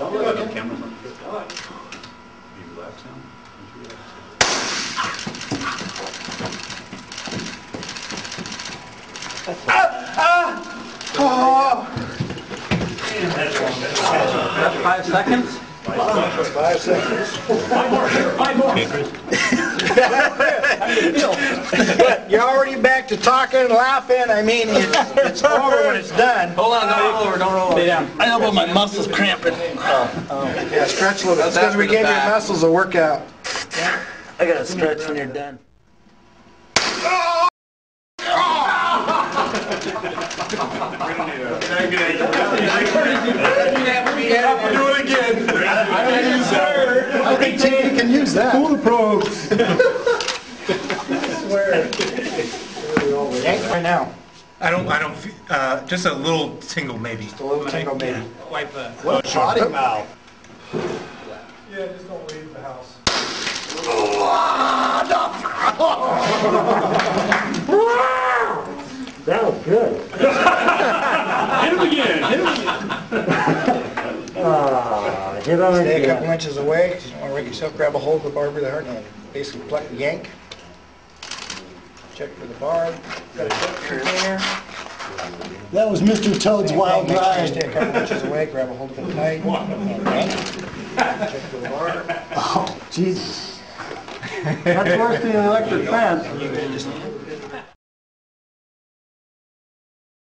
Don't look at the camera. You relax now. Oh! 5 seconds? 5 seconds. 5 more. 5 more. How do you feel? You're already back to talking and laughing. I mean, it's over when it's done. Hold on, don't roll over, don't roll over. Stay down. I know, but my muscles cramping. Yeah, stretch a little bit. It's because we gave your muscles a workout. I gotta stretch when you're done. Do it again. I think you can use that. Pull the probes. Yank right now. I don't feel, just a little tingle maybe. Just a little tingle maybe. Wipe the... What potty mouth? Yeah, just don't leave the house. That was good. Hit him again, hit him again. Stay a couple inches away. You don't want to wreck yourself. Grab a hold of the barb with the heart and basically pluck the yank. Check for the barb. Got a check container. That was Mr. Toad's wild Stay a ride. couple inches away. Grab a hold of it tight. And yank. Check for the barb. Oh, Jesus. That's worse than an electric fence. You can just